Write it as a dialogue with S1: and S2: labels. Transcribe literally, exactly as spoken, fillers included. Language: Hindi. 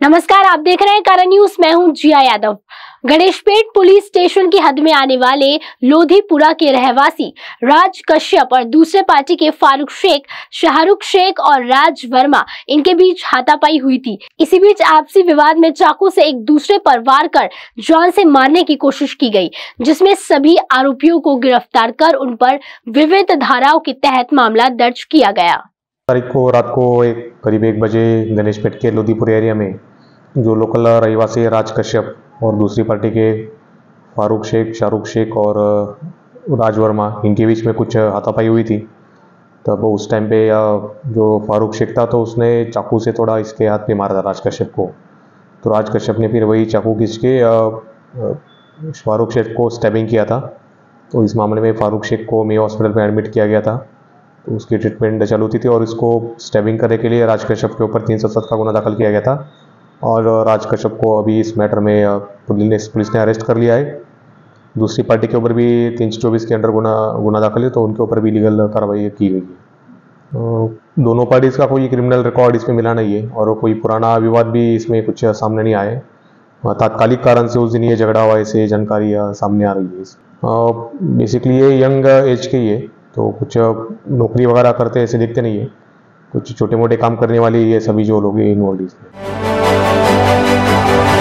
S1: नमस्कार, आप देख रहे हैं करण न्यूज। मैं हूं जिया यादव। गणेशपेट पुलिस स्टेशन की हद में आने वाले लोधीपुरा के रहवासी राज कश्यप और दूसरे पार्टी के फारूक शेख, शाहरुख शेख और राज वर्मा, इनके बीच हाथापाई हुई थी। इसी बीच आपसी विवाद में चाकू से एक दूसरे पर वार कर जान से मारने की कोशिश की गई, जिसमें सभी आरोपियों को गिरफ्तार कर उन पर विविध धाराओं के तहत मामला दर्ज किया गया।
S2: तारीख को रात को एक करीब एक बजे गणेशपेट के लोधीपुर एरिया में जो लोकल रहवासी राज कश्यप और दूसरी पार्टी के फारूक शेख, शाहरुख शेख और राज वर्मा, इनके बीच में कुछ हाथापाई हुई थी। तब उस टाइम पे जो फारूक शेख था तो उसने चाकू से थोड़ा इसके हाथ पे मारा था राज कश्यप को। तो राज कश्यप ने फिर वही चाकू खींच के फारूक शेख को स्टैबिंग किया था। तो इस मामले में फारूक शेख को मेयो हॉस्पिटल में एडमिट किया गया था। तो उसकी ट्रीटमेंट चालू थी और इसको स्टैबिंग करने के लिए राज कश्यप के ऊपर तीन सौ सत्तर का गुना दाखिल किया गया था और राज कश्यप को अभी इस मैटर में पुलिस पुलिस ने अरेस्ट कर लिया है। दूसरी पार्टी के ऊपर भी तीन सौ चौबीस के अंडर गुना गुना दाखिल है, तो उनके ऊपर भी लीगल कार्रवाई की गई है। दोनों पार्टीज़ का कोई क्रिमिनल रिकॉर्ड इसमें मिला नहीं है और कोई पुराना विवाद भी इसमें कुछ सामने नहीं आए। तात्कालिक कारण से उस दिन ये झगड़ा हुआ, ऐसे जानकारी सामने आ रही है। बेसिकली ये यंग एज के ही है, तो कुछ नौकरी वगैरह करते ऐसे दिखते नहीं है। कुछ छोटे मोटे काम करने वाले ये सभी जो लोग इन्वॉल्व हैं।